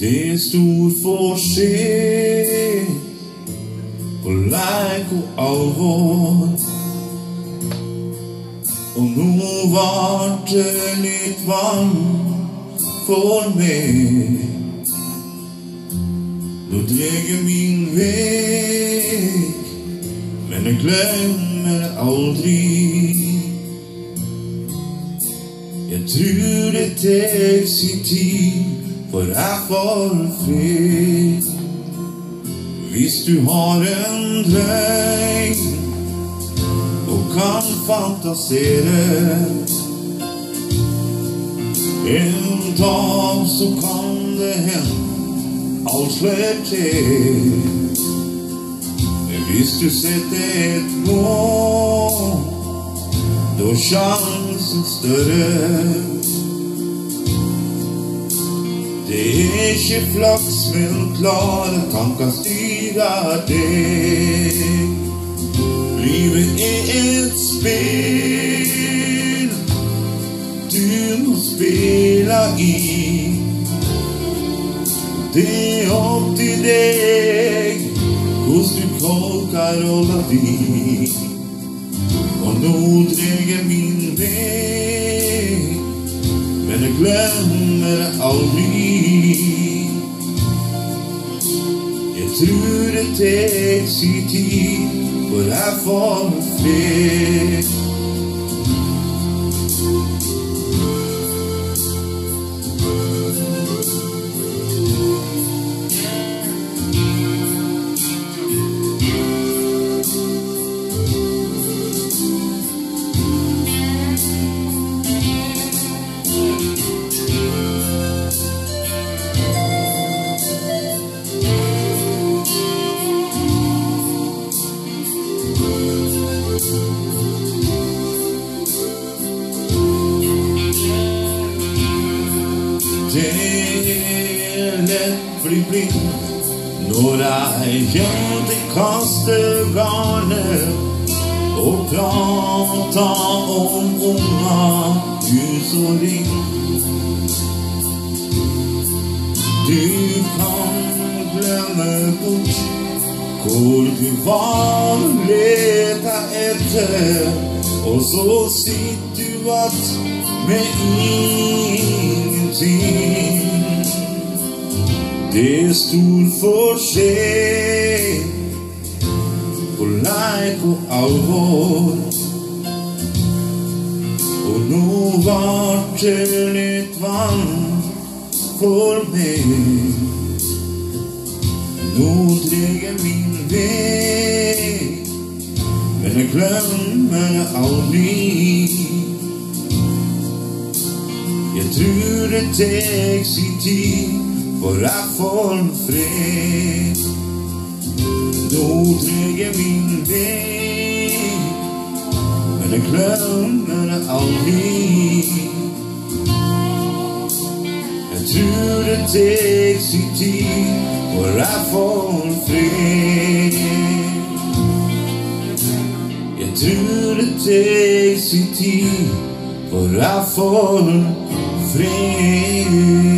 Det är stor forskjell på leik og alvor. Og nå vart det litt vann for meg. Nå dreg jeg min vei, men jeg glemmer aldri. Jeg tror det tar sin tid, for jeg får fred. Hvis du har en drøm og kan fantasere, en dag så kan det hende alt slår til. Hvis du setter et mål, da er sjansen større. Det er ikke flaks, men klare tanker styrer deg. Livet er et spill du må spille i. Det er opp til deg hvordan du tolker rollen din. Og nå drar jeg min vei, men jeg glemmer det aldri. Jeg tror det tar sin tid, for jeg får fred. Det er lett bli blind når jeg jente kaster garnet og prater om unger, hus og ring. Du kan glemme bort hvor du var og leta etter, og så sitter du att med ingenting. Det er stor forskjell på leik og alvor. Og nå vart det litt vann for meg. Nå drar jeg min vei, men jeg glemmer det aldri. Jeg tror det tar sin tid, for jeg får fred. Nå drar jeg min vei, men jeg glemmer det aldri. Jeg tror det tar sin tid, for jeg får fred. Jeg tror det tar sin tid, for jeg får fred.